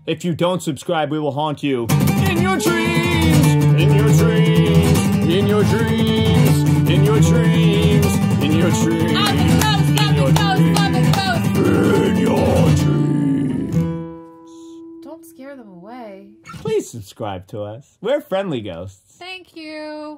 If you don't subscribe, we will haunt you in your dreams, in your dreams, in your dreams, in your dreams, in your dreams, in your dreams. Don't scare them away. Please subscribe to us. We're friendly ghosts. Thank you.